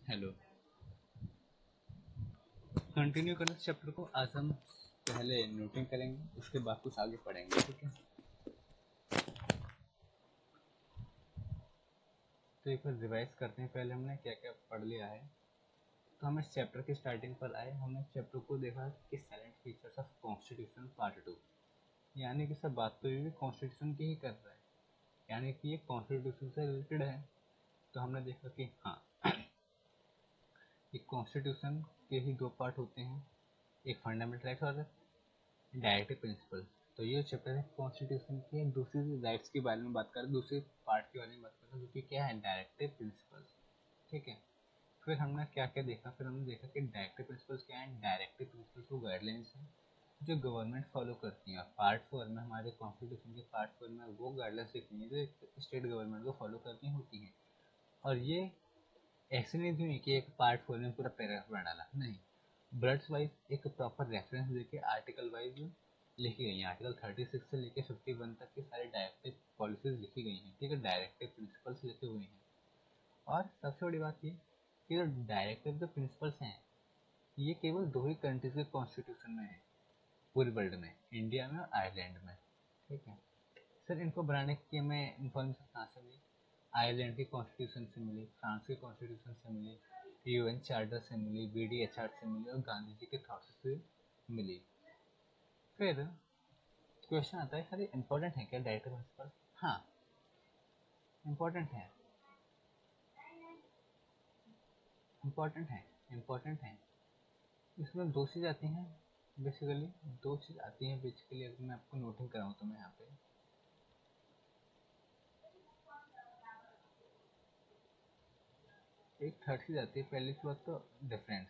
Hello. Continue करें chapter को। आज हम पहले नोटिंग करेंगे, उसके बाद कुछ आगे पढ़ेंगे, ठीक है। तो एक बार रिवाइज करते हैं पहले हमने क्या क्या पढ़ लिया है। तो हम इस चैप्टर की स्टार्टिंग पर आए, हमने चैप्टर को देखा कि salient features of constitution part 2, यानी कि सब बात तो ये भी कॉन्स्टिट्यूशन की ही कर रहा है, यानी कि ये कॉन्स्टिट्यूशन से रिलेटेड है। तो हमने देखा कि हाँ, एक कॉन्स्टिट्यूशन के ही दो पार्ट होते हैं, एक फंडामेंटल राइट्स और डायरेक्टिव प्रिंसिपल। तो ये चैप्टर है कॉन्स्टिट्यूशन के दूसरी राइट्स के बारे में बात करें, दूसरे पार्ट के बारे में बात करें, जो कि क्या है, डायरेक्टिव प्रिंसिपल्स, ठीक है। फिर हमने क्या क्या देखा, फिर हमने देखा कि डायरेक्टिव प्रिंसिपल्स क्या है। डायरेक्टिव प्रिंसिपल्स वो गाइडलाइंस हैं जो गवर्नमेंट फॉलो करती है। पार्ट 4 में, हमारे कॉन्स्टिट्यूशन के पार्ट 4 में वो गाइडलाइंस लिखी है जो स्टेट गवर्नमेंट को फॉलो करनी होती हैं। और ये ऐसे नहीं थी कि एक पार्ट 4 में पूरा पैराग्राफ बना डाला, नहीं, ब्लड्स वाइज एक प्रॉपर रेफरेंस देके आर्टिकल वाइज लिखी गई है। आर्टिकल 36 से लेके 51 तक की सारी डायरेक्टिव पॉलिसीज लिखी गई हैं, ठीक है, डायरेक्टिव प्रिंसिपल्स लिखे हुए हैं। और सबसे बड़ी बात ये कि जो डायरेक्टिव जो प्रिंसिपल्स हैं, ये केवल दो ही कंट्रीज के कॉन्स्टिट्यूशन में है पूरे वर्ल्ड में, इंडिया में और आयरलैंड में, ठीक है। सर इनको बनाने की हमें इन्फॉर्मेशन कहाँ से मिली? आयरलैंड के कॉन्स्टिट्यूशन से मिली, फ्रांस के कॉन्स्टिट्यूशन से मिली, यूएन चार्टर से मिली, बीडीएचआर से मिली और गांधी जी के थॉट्स से मिली। फिर क्वेश्चन आता है, सर ये इम्पोर्टेंट है क्या डायरेक्टिव प्रिंसिपल? हाँ, इम्पोर्टेंट है, इम्पोर्टेंट है, इम्पोर्टेंट है। इसमें दो चीज़ आती हैं बेसिकली, दो चीज़ आती हैं बेसिकली। अगर मैं आपको नोटिंग कराऊँ तो मैं यहाँ पे एक थर्ड चीज़ आती है। पहली बात तो डिफरेंस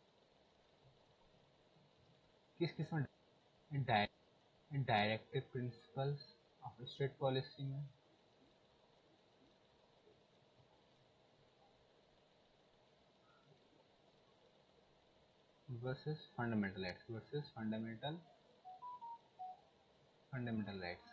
किस किस में, directive principles of state policy में, versus fundamental rights, versus fundamental rights.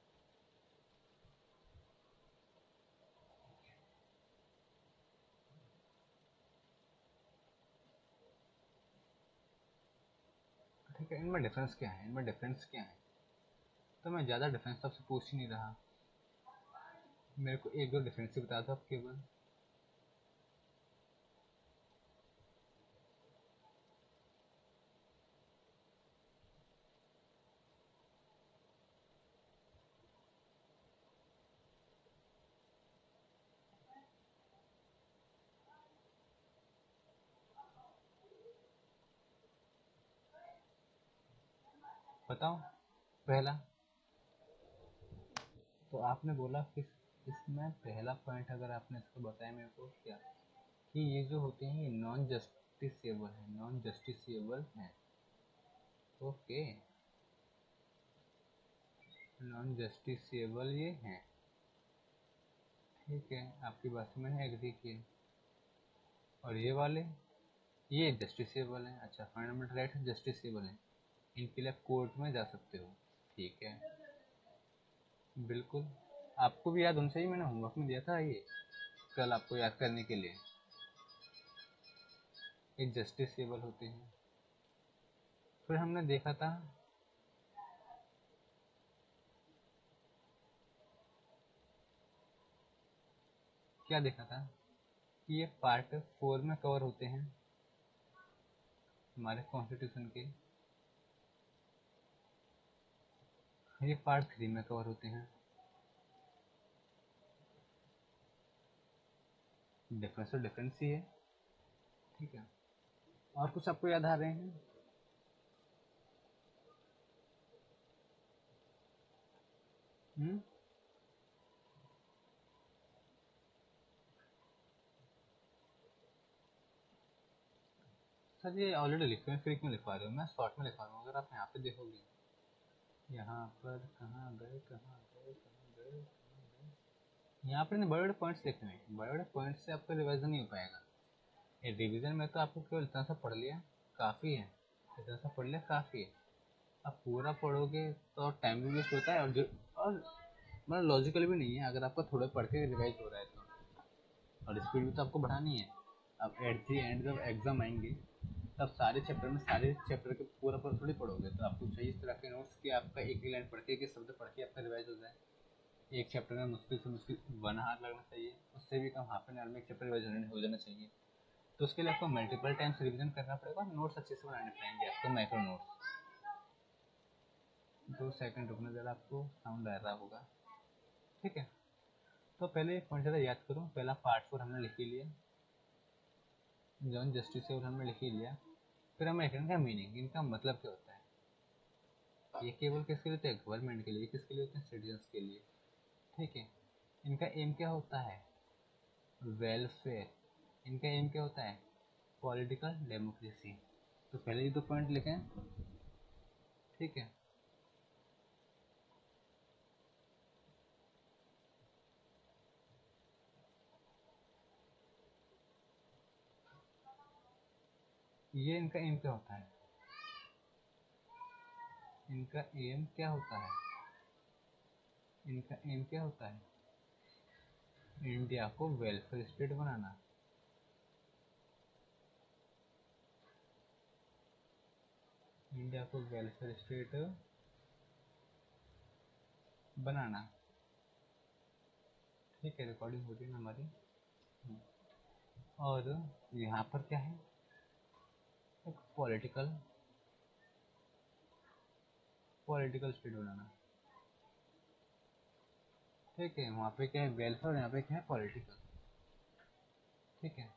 ठीक है, इनमें डिफरेंस क्या है, इनमें डिफरेंस क्या है? तो मैं ज़्यादा डिफरेंस आपसे पूछ ही नहीं रहा, मेरे को एक दो डिफरेंस ही बता दो आप केवल। बताओ। पहला तो आपने बोला कि इसमें पहला पॉइंट अगर आपने इसको बताया मेरे को क्या, कि ये जो होते हैं ये नॉन जस्टिसेबल है, नॉन जस्टिसेबल है। ओके, नॉन जस्टिसेबल ये हैं, ठीक है, आपकी बात से मैंने एग्री किया। और ये वाले, ये जस्टिसेबल हैं। अच्छा, फंडामेंटल राइट जस्टिसेबल हैं, इनके लिए आप कोर्ट में जा सकते हो, ठीक है, बिल्कुल। आपको भी याद होना चाहिए, मैंने होमवर्क में दिया था ये कल आपको याद करने के लिए। ये जस्टिसेबल होते हैं। फिर हमने देखा था, क्या देखा था, कि ये पार्ट 4 में कवर होते हैं हमारे कॉन्स्टिट्यूशन के, ये पार्ट 3 में कवर होते हैं। डिफरेंस तो डिफरेंस ही है, ठीक है। और कुछ आपको याद आ रहे हैं? हम्म, सर ये ऑलरेडी लिखे हुए हैं, फिर क्यों लिखवा रहे हो? मैं शॉर्ट में लिखवा रहा हूँ, अगर आप यहाँ पे देखोगे, यहाँ पर कहाँ गए, कहाँ गए, कहाँ गए, कहाँ गए, यहाँ पर बड़े बड़े पॉइंट्स लिखे हुए हैं। बड़े बड़े पॉइंट्स से आपका रिवाइजन नहीं हो पाएगा। ये रिवीजन में तो आपको केवल इतना सा पढ़ लिया काफ़ी है, इतना सा पढ़ लिया काफ़ी है। आप पूरा पढ़ोगे तो टाइम भी वेस्ट होता है, और मतलब लॉजिकल भी नहीं है अगर आपका थोड़ा पढ़ के रिवाइज हो रहा है तो। और स्पीड भी तो आपको बढ़ानी है। अब एट दी एंड जब एग्जाम आएंगे तब सारे चैप्टर के पूरा पूरा थोड़ी पढ़ोगे, तो आपको चाहिए इस तरह के नोट्स कि आपका एक ही लाइन पढ़ के, एक ही शब्द पढ़ के आपका रिवाइज हो जाए। एक चैप्टर में मुश्किल से मुश्किल 1 आवर लगना चाहिए, उससे भी कम हाफ एन आवर में एक चैप्टर रिवाइज हो जाना चाहिए। तो उसके लिए आपको मल्टीपल टाइम्स रिविजन करना पड़ेगा, नोट्स अच्छे से बनाने पड़ेंगे आपको, माइक्रो नोट्स। 2 सेकंड रुकना ज़रा, आपको साउंड आ रहा होगा, ठीक है। तो पहले एक पॉइंट ज़रा याद करो, पहला पार्ट 4 हमने लिख ही लिया, जॉन जस्टिस और हमने लिख ही लिया। फिर हमें लिखना है मीनिंग, इनका मतलब क्या होता है। ये केवल किसके लिए होता है, गवर्नमेंट के लिए, किसके लिए होते हैं, सिटीजन्स के लिए, ठीक है। इनका एम क्या होता है, वेलफेयर। इनका एम क्या होता है, पॉलिटिकल डेमोक्रेसी। तो पहले ये 2 पॉइंट लिखें, ठीक है। ये इनका एम क्या होता है, इनका एम क्या होता है, इनका एम क्या होता है, इंडिया को वेलफेयर स्टेट बनाना। इंडिया को वेलफेयर स्टेट बनाना, ठीक है। रिकॉर्डिंग हो रही है हमारी। और यहाँ पर क्या है, एक पॉलिटिकल स्टेट बनाना, ठीक है। वहाँ पे क्या है, वेलफेयर, यहाँ पे क्या है, पॉलिटिकल, ठीक है।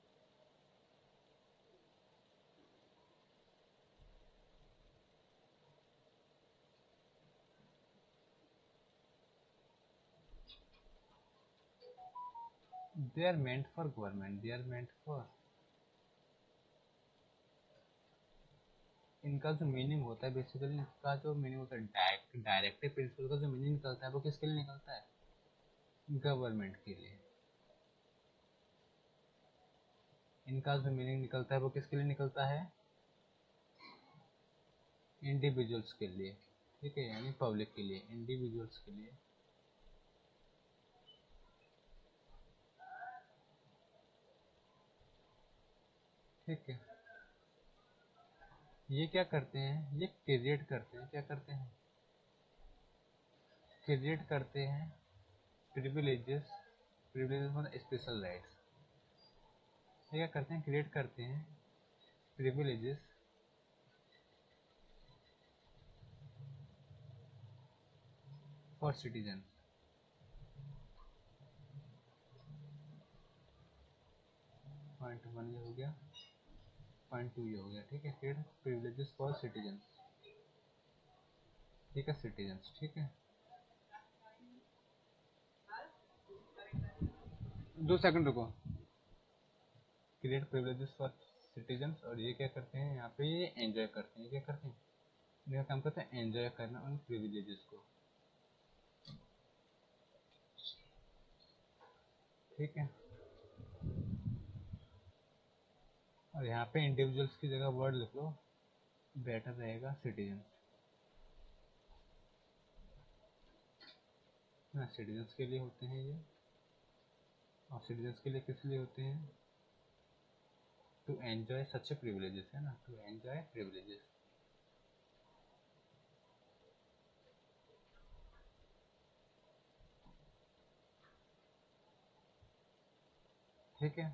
They are meant for government, they are meant for, इनका जो मीनिंग होता है बेसिकली, इसका जो मीनिंग होता है डायरेक्टिव प्रिंसिपल का जो मीनिंग निकलता है वो किसके लिए निकलता है, गवर्नमेंट के लिए। इनका जो मीनिंग निकलता है वो किसके लिए निकलता है, इंडिविजुअल्स के लिए, ठीक है, यानी पब्लिक के लिए, इंडिविजुअल्स के लिए, ठीक है। ये क्या करते हैं, ये क्रिएट करते हैं, क्या करते हैं, क्रिएट करते हैं प्रिविलेजेस, प्रिविलेजेस मतलब स्पेशल राइट्स। ये क्या करते हैं, क्रिएट करते हैं प्रिविलेजेस फॉर सिटीजन। पॉइंट 1 ये हो गया, पॉइंट 2 ये हो गया, ठीक है। क्रिएट प्रिविलेजेस फॉर सिटीजन, ठीक है, सिटीजन्स, ठीक है। 2 सेकंड रुको। क्रिएट प्रिविलेजेस फॉर सिटीजन्स, और ये क्या करते हैं, यहाँ पे ये एंजॉय करते हैं, क्या करते हैं, इनका काम करते हैं एंजॉय करना उन प्रिविलेजेस को, ठीक है। और यहाँ पे इंडिविजुअल्स की जगह वर्ड लिख लो, बेटर रहेगा सिटीजन। ना सिटीजन्स के लिए होते हैं ये, और सिटीजन्स के लिए किस लिए होते हैं, टू एंजॉय सच प्रिविलेजेस, है ना, टू एंजॉय प्रिविलेजेस, ठीक है।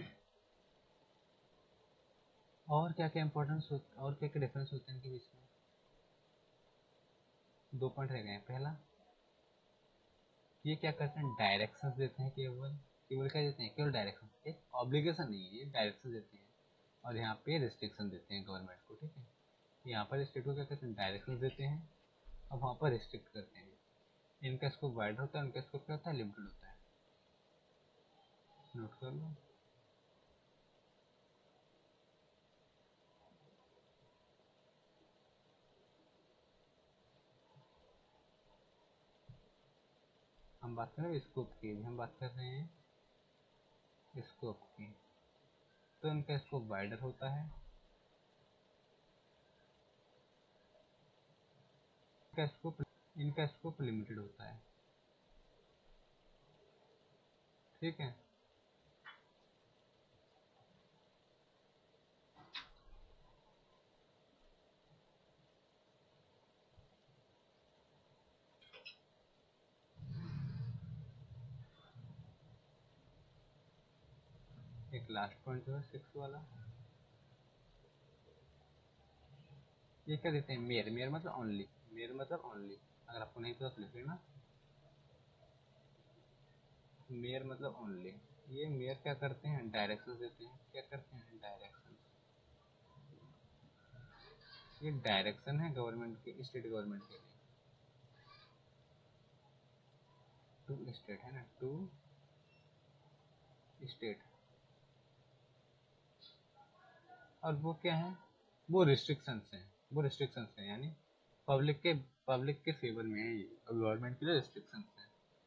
और क्या क्या इंपॉर्टेंस और क्या क्या डिफरेंस होते हैं इनके बीच में, 2 पॉइंट रह गए हैं। पहला, ये क्या करते हैं, डायरेक्शंस देते हैं, केवल केवल क्या देते हैं, केवल डायरेक्शन, एक ऑब्लिगेशन नहीं है, ये डायरेक्शन देते हैं। और यहाँ पे रिस्ट्रिक्शन देते हैं गवर्नमेंट को, ठीक है। यहाँ पर स्टेट को क्या करते हैं, डायरेक्शन देते हैं, और वहाँ पर रिस्ट्रिक्ट करते हैं। इनका स्कोप वाइड होता है, उनका स्कोप क्या होता है, लिमिटेड होता है, नोट कर लो। हम बात कर रहे हैं स्कोप की, हम बात कर रहे हैं स्कोप की। तो इनका स्कोप वाइडर होता है, इनका स्कोप लिमिटेड होता है, ठीक है। एक लास्ट पॉइंट जो है 6 वाला, ये क्या देते हैं, मेयर। मेयर मतलब ओनली, मेयर मतलब ओनली। अगर आपको नहीं पता तो लिख लेना, मेयर मतलब ओनली। ये मेयर क्या करते हैं, डायरेक्शंस देते हैं। क्या करते हैं, डायरेक्शंस। ये डायरेक्शन है गवर्नमेंट के, स्टेट गवर्नमेंट के लिए। टू स्टेट है ना, टू स्टेट। और वो क्या है, वो रिस्ट्रिक्शंस हैं। वो रिस्ट्रिक्शंस हैं यानी पब्लिक के फेवर में है ये, और गवर्नमेंट के लिए रिस्ट्रिक्शंस हैं।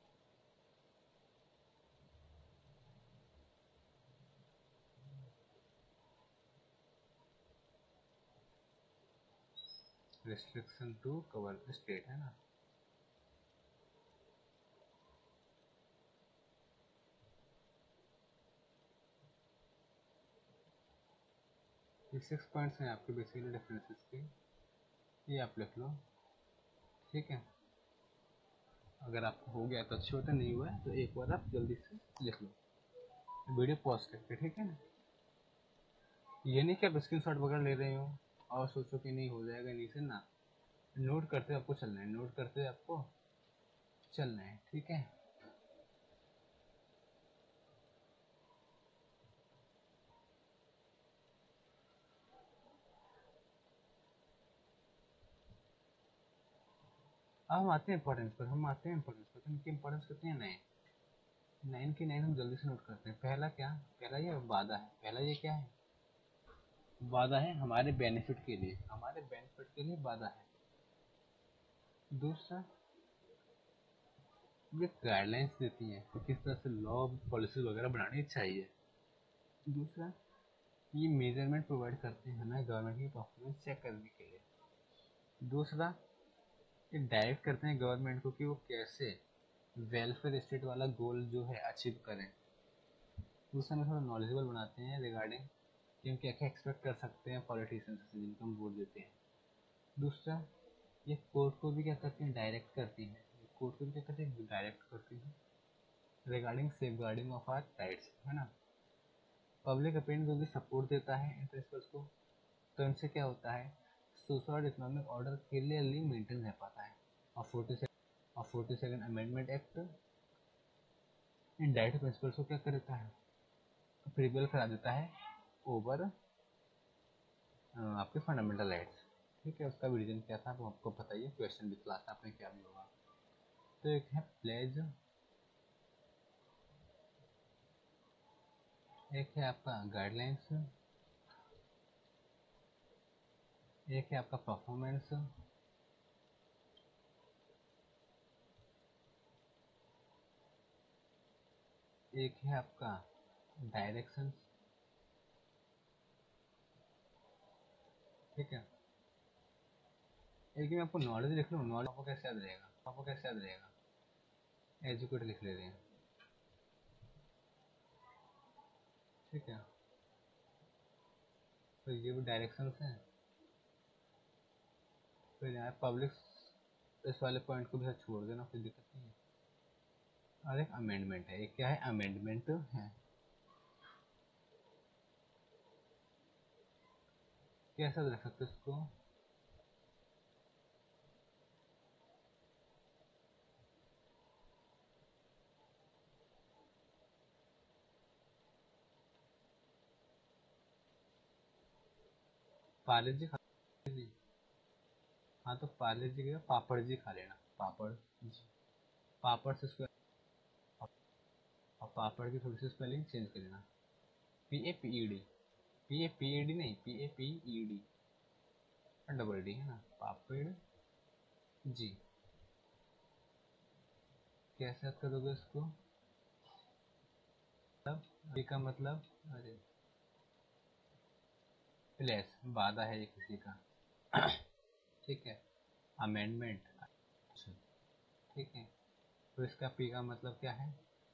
रिस्ट्रिक्शन टू कवर स्टेट है ना। ये 6 पॉइंट्स हैं आपके बेसिकली डिफरेंसेस के, ये आप लिख लो, ठीक है। अगर आपको हो गया तो अच्छी होता, नहीं हुआ है तो एक बार आप जल्दी से लिख लो, वीडियो पॉज करके, ठीक है। ये नहीं कि आप स्क्रीन शॉट वगैरह ले रहे हो और सोचो कि नहीं हो जाएगा, नहीं से ना, नोट करते आपको चलना है, नोट करते आपको चलना है, ठीक है। अब हम आते हैं इंपॉर्टेंस पर, तो इनकी इंपॉर्टेंस कितनी है, 9 की 9 हम जल्दी से नोट करते हैं। पहला क्या, पहला ये वादा है। पहला ये क्या है, वादा है हमारे बेनिफिट के लिए, हमारे बेनिफिट के लिए वादा है। दूसरा, ये गाइडलाइंस देती हैं कि किस तरह से लॉ पॉलिसी वगैरह बनानी चाहिए। दूसरा, ये मेजरमेंट प्रोवाइड करते हैं हमें गवर्नमेंट की परफॉर्मेंस चेक करने के लिए। दूसरा, ये डायरेक्ट करते हैं गवर्नमेंट को कि वो कैसे वेलफेयर स्टेट वाला गोल जो है अचीव करें। दूसरा, हमें थोड़ा नॉलेजेबल बनाते हैं रिगार्डिंग कि हम क्या क्या एक्सपेक्ट कर सकते हैं पॉलिटिशियंस से जिनको हम वोट देते हैं। दूसरा, ये कोर्ट को भी क्या करती हैं, डायरेक्ट करती हैं। कोर्ट को भी क्या करती हैं, डायरेक्ट करती हैं regarding safeguarding of our rights, है ना। पब्लिक ओपिनियन को भी सपोर्ट देता है इन प्रिंसिपल्स को, तो इनसे क्या होता है, सोशल और इकोनॉमिक ऑर्डर क्लियरली मेंटेन रह पाता है। और 42nd अमेंडमेंट एक्ट इन डायरेक्ट प्रिंसिपल्स को क्या कर देता है, प्रिवेल करा देता है ओवर आपके फंडामेंटल राइट्स, ठीक है। उसका भी रीजन क्या था वो आपको पता ही है, क्वेश्चन भी क्लास में आपने क्या भी होगा। तो एक है प्लेज, एक है आपका गाइडलाइंस, एक है आपका परफॉर्मेंस, एक है आपका डायरेक्शन, ठीक है। एक मैं आपको नॉलेज लिख लूँ, नॉलेज आपको कैसे याद रहेगा, आपको कैसे याद रहेगा, एजुकेट लिख ले रहे हैं, ठीक है। तो ये भी डायरेक्शंस हैं। फिर यहाँ पब्लिक, इस वाले पॉइंट को भी साथ छोड़ देना, कोई दिक्कत नहीं है। और एक अमेंडमेंट है, एक क्या है, अमेंडमेंट है। कैसा रख सकते इसको, पार्ले जी खा जी। हाँ तो पार्ले जी क्या, पापड़ जी खा लेना, पापड़ जी। पापड़ से उसको, और पापड़ की थोड़ी सी स्पेलिंग चेंज कर लेना, PAPED, PAPED नहीं, PAPED, डबल डी है ना, पापड़ जी। कैसे याद करोगे इसको, मतलब अभी का मतलब, अरे प्लेस, वादा है ये किसी का, ठीक है। अमेंडमेंट, ठीक है। तो इसका पी का मतलब क्या है,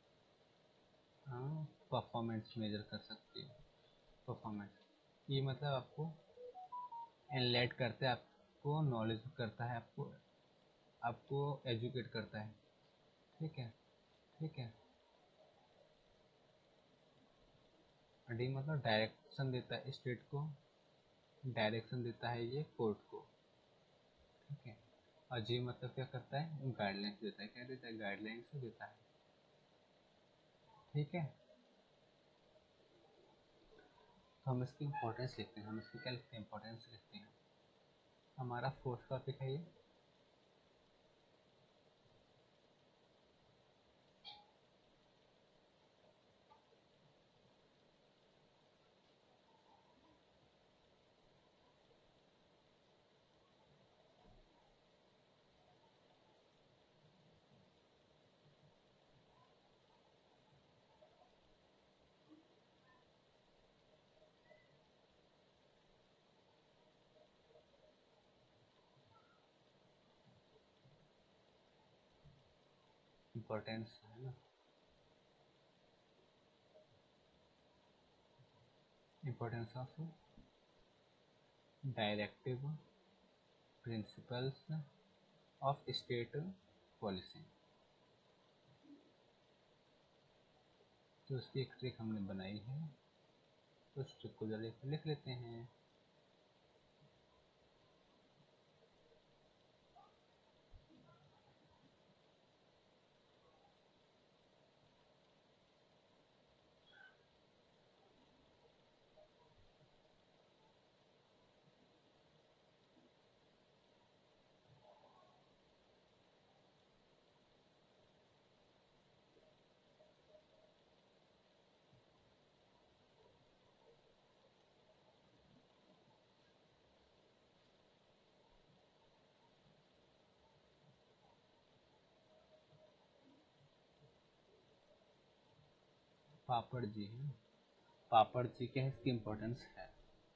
हाँ परफॉर्मेंस मेजर कर सकती है, परफॉर्मेंस। ये मतलब आपको एनलाइट करता है, आपको नॉलेज करता है, आपको आपको एजुकेट करता है, ठीक है, ठीक है। डी मतलब डायरेक्शन देता है स्टेट को, डायरेक्शन देता है ये कोर्ट को, ठीक है। और जी मतलब क्या करता है, गाइडलाइंस देता है, क्या देता है, गाइडलाइंस देता है, ठीक है। तो हम इसकी इंपॉर्टेंस लिखते हैं, हम इसकी क्या लिखते हैं, इंपॉर्टेंस लिखते हैं। हमारा फोर्थ टॉपिक है ये इम्पोर्टेंस है ना, importance of directive principles of state policy. तो उसकी एक ट्रिक हमने बनाई है, तो उस ट्रिक को जरा लिख लेते हैं। पापड़ जी है, पापड़ जी क्या है, इसकी इम्पोर्टेंस है।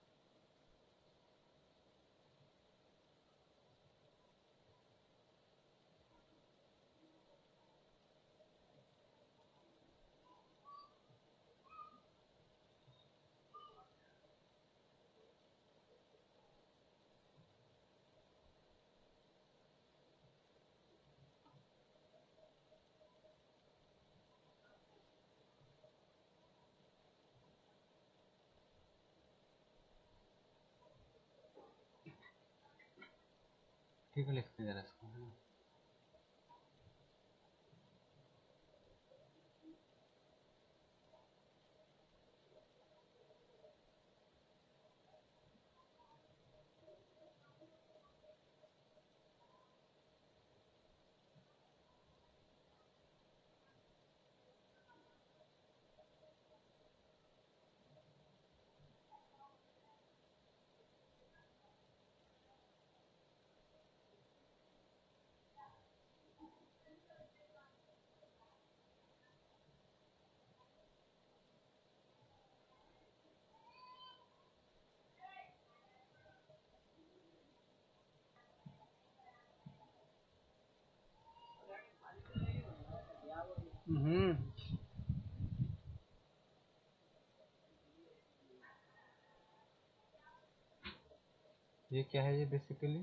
ठीक है, लिखते हैं जरा इसको, है ना। हम्म, ये क्या है, ये बेसिकली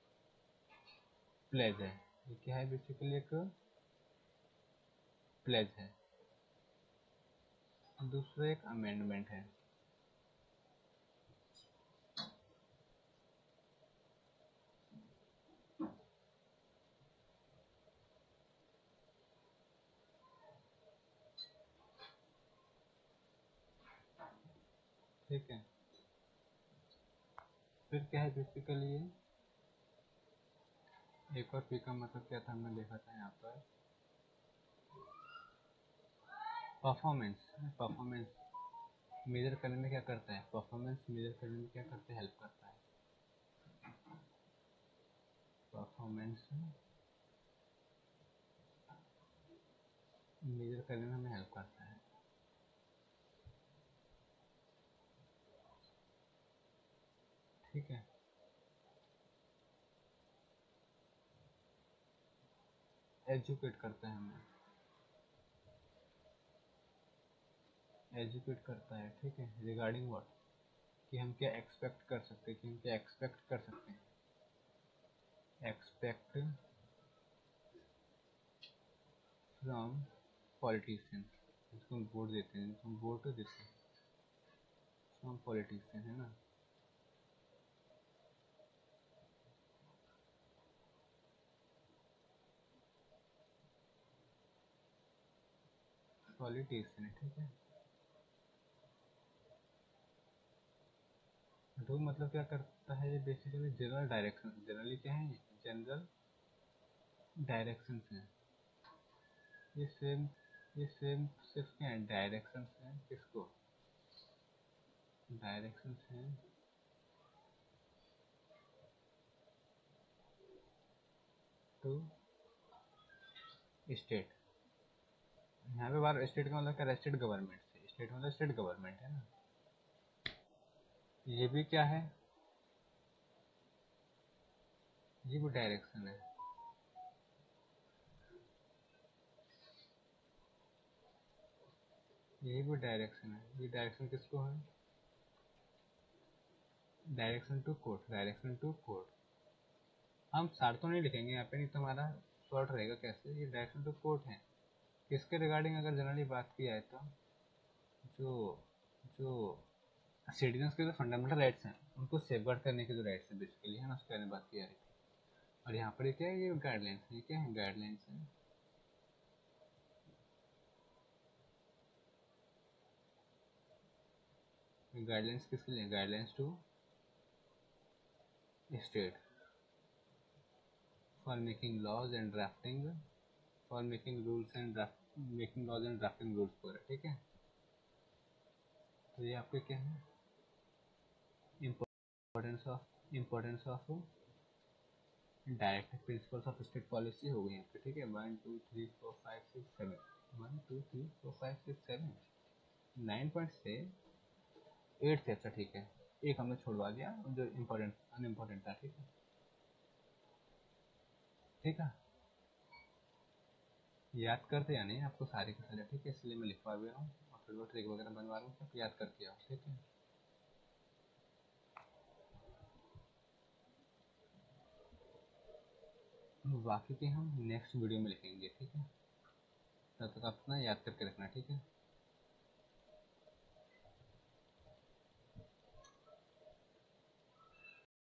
प्लेज है। ये क्या है, बेसिकली एक प्लेज है। दूसरा एक अमेंडमेंट है। ठीक है, फिर क्या है बेसिकली ये एक और पी का मतलब क्या था, हमने देखा था यहाँ पर परफॉर्मेंस। परफॉर्मेंस मेजर करने में क्या करता है, परफॉर्मेंस मेजर करने में क्या करता है, हेल्प करता है। परफॉर्मेंस मेजर करने में हमें हेल्प करता है, ठीक है। एजुकेट करता है हमें, एजुकेट करता है, ठीक है। रिगार्डिंग व्हाट, कि हम क्या एक्सपेक्ट कर सकते हैं, कि हम क्या एक्सपेक्ट कर सकते हैं, एक्सपेक्ट फ्रॉम पॉलिटिशियंस, जिसको हम वोट देते हैं, जिसको हम वोट देते हैं, हम पॉलिटिशियन है ना, पॉलिटिशियन है, ठीक है। तो मतलब क्या करता है ये, बेसिकली जनरल डायरेक्शन, जनरली क्या है, जनरल डायरेक्शन है। ये सेम सिर्फ क्या है, डायरेक्शन है, किसको, डायरेक्शन है टू स्टेट। यहाँ पे बार स्टेट का मतलब क्या, स्टेट गवर्नमेंट से, स्टेट मतलब स्टेट गवर्नमेंट है ना। ये भी क्या है, ये भी डायरेक्शन है, ये भी डायरेक्शन है। ये डायरेक्शन किसको है, direction to court, direction to court. हम सार तो नहीं लिखेंगे यहाँ पे, नहीं तो हमारा शॉर्ट रहेगा कैसे। ये डायरेक्शन टू कोर्ट है, किसके रिगार्डिंग अगर जनरली बात की जाए तो, जो जो सिटीजन्स के जो फंडामेंटल राइट्स हैं उनको सेफगार्ड करने के जो राइट्स हैं बेसिकली है ना, उसके बारे में बात की जा रही थी। और यहाँ पर ये क्या है, ये गाइडलाइंस, ये क्या है, गाइडलाइंस है। गाइडलाइंस किसके लिए, guidelines to state for making laws and drafting, for making rules and draft, making laws and drafting rules पर, ठीक है। तो ये आपके क्या है, importance of directive principles of state policy हो गई यहाँ पे, ठीक है। 1 2 3 4 5 6 7, 1 2 3 4 5 6 7, 9 पॉइंट से 8 थे, अच्छा ठीक है। एक हमने छोड़वा दिया जो इम्पोर्टेंट अनइम्पोर्टेंट था, ठीक है, ठीक है। याद करते या नहीं आपको सारे के सारे, ठीक है, इसलिए मैं लिखवा भी रहा हूँ और फिर वो ट्रिक वगैरह बनवा रहा हूँ, सब याद करके आओ, ठीक है। बाकी के हम नेक्स्ट वीडियो में लिखेंगे, ठीक है। तब तक आप अपना याद करके रखना, ठीक है।